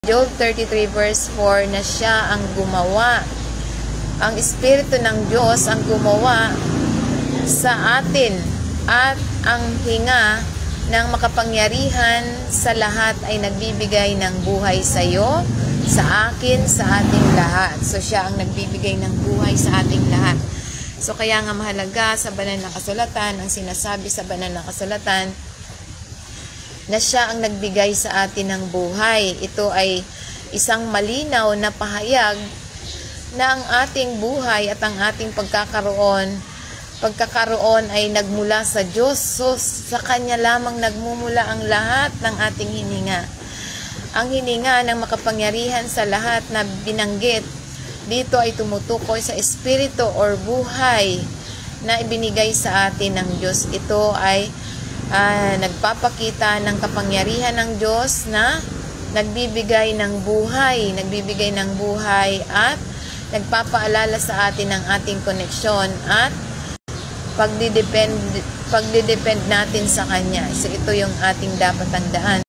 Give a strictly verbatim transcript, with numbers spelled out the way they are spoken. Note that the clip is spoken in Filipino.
Job thirty-three verse four na siya ang gumawa. Ang Espiritu ng Diyos ang gumawa sa atin at ang hinga ng makapangyarihan sa lahat ay nagbibigay ng buhay sa iyo, sa akin, sa ating lahat. So siya ang nagbibigay ng buhay sa ating lahat. So kaya nga mahalaga sa banal na kasulatan, ang sinasabi sa banal na kasulatan, na siya ang nagbigay sa atin ng buhay. Ito ay isang malinaw na pahayag na ang ating buhay at ang ating pagkakaroon, pagkakaroon ay nagmula sa Diyos. So, sa Kanya lamang nagmumula ang lahat ng ating hininga. Ang hininga ng makapangyarihan sa lahat na binanggit, dito ay tumutukoy sa Espiritu or buhay na ibinigay sa atin ng Diyos. Ito ay Uh, nagpapakita ng kapangyarihan ng Diyos na nagbibigay ng buhay, nagbibigay ng buhay at nagpapaalala sa atin ng ating koneksyon at pagdidepend, pagdidepend natin sa Kanya. So ito yung ating dapat tandaan.